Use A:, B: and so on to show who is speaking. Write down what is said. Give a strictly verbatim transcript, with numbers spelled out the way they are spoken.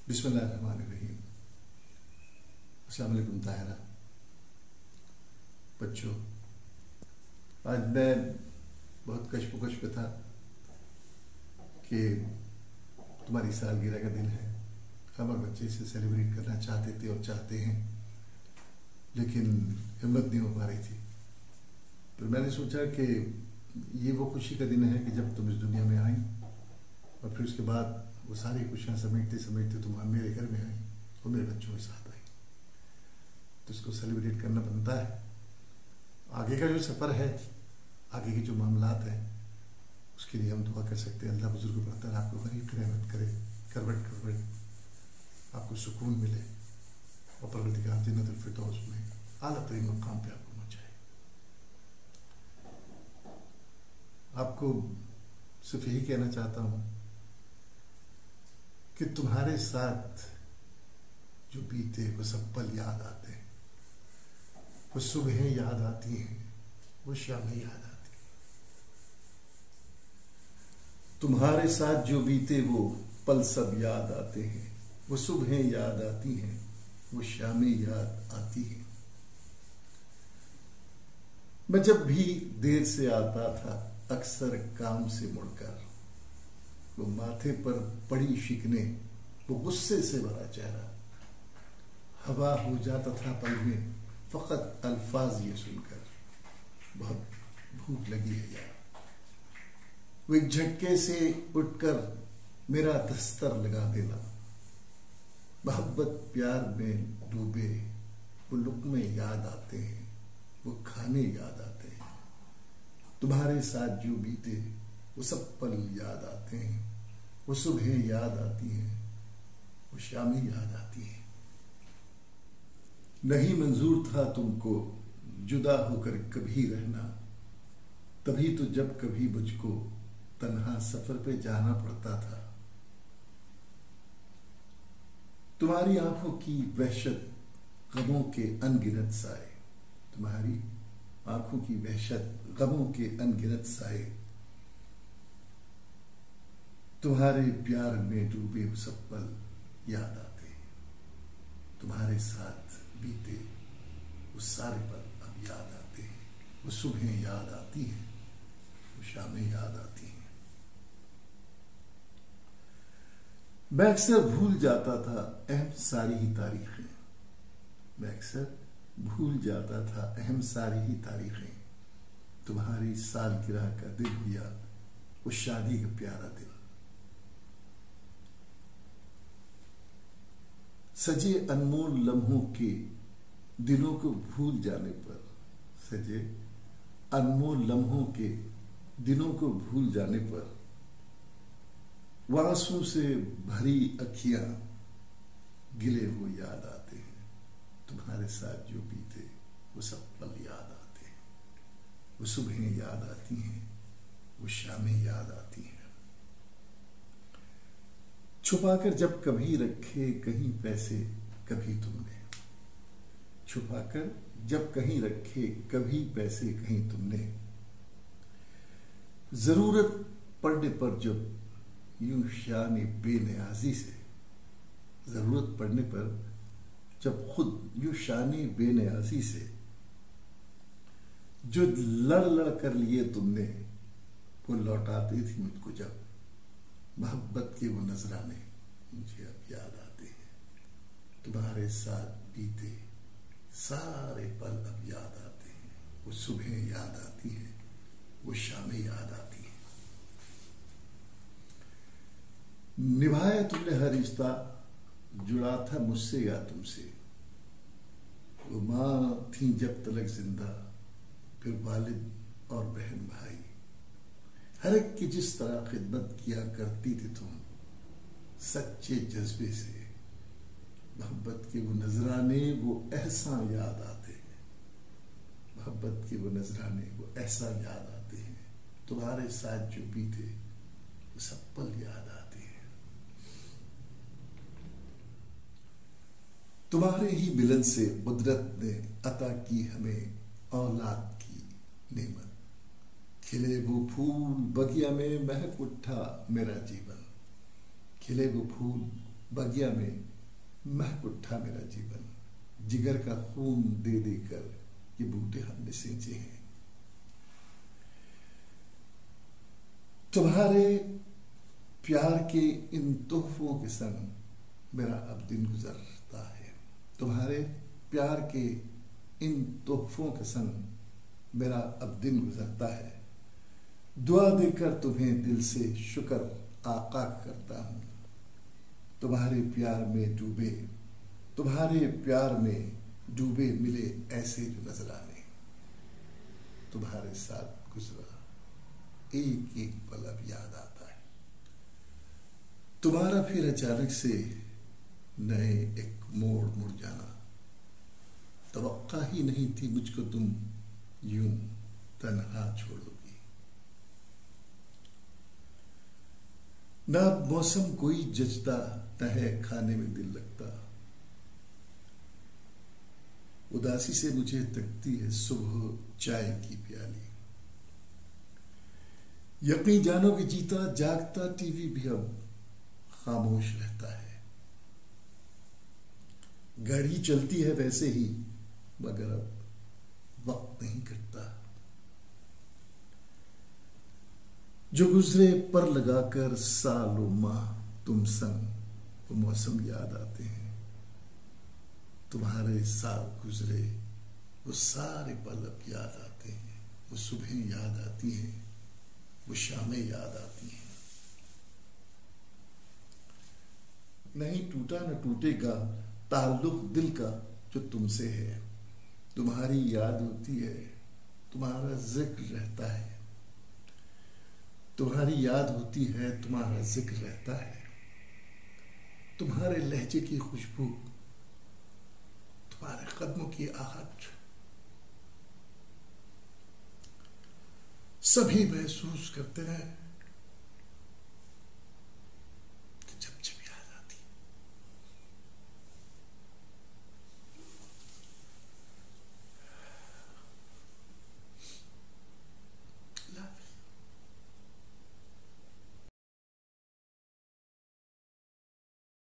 A: बिस्मिल्लाहिर्रहमानिर्रहीम। अस्सलाम वालेकुम ताहिरा। बच्चों, आज मैं बहुत कशमकश पे था कि तुम्हारी सालगिरह का दिन है। हम और बच्चे इसे सेलिब्रेट करना चाहते थे और चाहते हैं, लेकिन हिम्मत नहीं हो पा रही थी। तो मैंने सोचा कि ये वो खुशी का दिन है कि जब तुम इस दुनिया में आई और फिर उसके बाद वो सारी खुशियाँ समेटते समेटते तुम मेरे घर में आई और मेरे बच्चों के साथ आई, तो इसको सेलिब्रेट करना बनता है। आगे का जो सफ़र है, आगे के जो मामलात हैं, उसके लिए हम दुआ कर सकते हैं। अल्लाह बुजुर्ग बरतर आपको गरीब रहमत करे, करवट करवट आपको सुकून मिले और परवरदिगार जन्नतुल फिरदौस में आला तरीन मकाम पे आपको पहुँचाए। आपको सिर्फ यही कहना चाहता हूँ कि तुम्हारे साथ जो बीते वो सब पल याद आते हैं, वो सुबहें याद आती हैं, वो शामें याद आती हैं। तुम्हारे साथ जो बीते वो पल सब याद आते हैं, वो सुबहें याद आती हैं, वो शामें याद आती हैं। मैं जब भी देर से आता था अक्सर काम से मुड़कर, वो माथे पर पड़ी शिकने, वो गुस्से से भरा चेहरा, हवा हो जाता था पल में फकत अल्फाज ये सुनकर, बहुत भूख लगी है यार। वो एक झटके से उठकर मेरा दस्तर लगा देना, मोहब्बत प्यार में डूबे वो लुक़्मे याद आते हैं, वो खाने याद आते हैं। तुम्हारे साथ जो बीते वो सब पल याद आते हैं, वो सुबहें याद आती हैं, वो शामें याद आती हैं। नहीं मंजूर था तुमको जुदा होकर कभी रहना, तभी तो जब कभी मुझको तन्हा सफर पे जाना पड़ता था। तुम्हारी आंखों की वहशत गमों के अनगिनत साए, तुम्हारी आंखों की वहशत गमों के अनगिनत साए, तुम्हारे प्यार में डूबे वो सब पल याद आते हैं। तुम्हारे साथ बीते वो सारे पल अब याद आते हैं, वो सुबहें याद आती हैं, वो शामें याद आती हैं। मैं अक्सर भूल जाता था अहम सारी ही तारीखें, मैं अक्सर भूल जाता था अहम सारी ही तारीखें। तुम्हारी सालगिरह का दिन हुआ वो शादी का प्यारा दिन। सजे अनमोल लम्हों के दिनों को भूल जाने पर, सजे अनमोल लम्हों के दिनों को भूल जाने पर, आंसू से भरी अखियां गिले वो याद आते हैं। तुम्हारे साथ जो बीते वो सब पल याद आते हैं, वो सुबहें याद आती हैं, वो शामें याद आती हैं। छुपाकर जब कभी रखे कहीं पैसे कभी तुमने, छुपाकर जब कहीं रखे कभी पैसे कहीं तुमने, जरूरत पड़ने पर जब यूं शान बेनियाजी से, जरूरत पड़ने पर जब खुद यूं शान बेनियाजी से जो लड़ लड़ कर लिए तुमने, वो लौटाती थी मुझको जब मोहब्बत के वो नजराने मुझे अब याद आते हैं। तुम्हारे साथ बीते सारे पल अब याद आते हैं, वो सुबहें याद आती हैं, वो शामें याद आती हैं। निभाया तुमने हर रिश्ता, जुड़ा था मुझसे या तुमसे, वो माँ थी जब तलक जिंदा, फिर वालिद और बहन भाई, हर एक की जिस तरह खिदमत किया करती थी तुम सच्चे जज्बे से। मोहब्बत के वो नजराने वो एहसान याद आते हैं, मोहब्बत के वो नजराने वो एहसान याद आते हैं। तुम्हारे साथ जो बीते वो सब पल याद आते हैं। तुम्हारे ही मिलन से कुदरत ने अता की हमें औलाद की नेमत, खिले वो फूल बगिया में महक उठा मेरा जीवन, खिले वो फूल बगिया में महक उठा मेरा जीवन, जिगर का खून दे देकर ये बूटे हमने सींचे हैं। तुम्हारे प्यार के इन तोहफों के संग मेरा अब दिन गुजरता है। तुम्हारे प्यार के इन तोहफों के संग मेरा अब दिन गुजरता है। दुआ देकर तुम्हें दिल से शुक्र आका करता हूं। तुम्हारे प्यार में डूबे तुम्हारे प्यार में डूबे मिले ऐसे जो नजराने, तुम्हारे साथ गुजरा एक एक पल अब याद आता है। तुम्हारा फिर अचानक से नए एक मोड़ मुड़ जाना, तवक्का ही नहीं थी मुझको तुम यूं तन्हा छोड़ोगी। ना मौसम कोई जचता, न है खाने में दिल लगता। उदासी से मुझे तकती है सुबह चाय की प्याली। यकीन जानो कि जीता जागता टीवी भी अब खामोश रहता है। गाड़ी चलती है वैसे ही, मगर अब वक्त नहीं कटता। जो गुजरे पर लगाकर सालों माह तुम संग, वो मौसम याद आते हैं। तुम्हारे साल गुजरे वो सारे पल अब याद आते हैं। वो सुबह याद आती हैं, वो शामें याद आती हैं। नहीं टूटा न टूटेगा ताल्लुक दिल का जो तुमसे है। तुम्हारी याद होती है, तुम्हारा जिक्र रहता है। तुम्हारी याद होती है, तुम्हारा जिक्र रहता है। तुम्हारे लहजे की खुशबू, तुम्हारे कदमों की आहट, सभी महसूस करते रहे।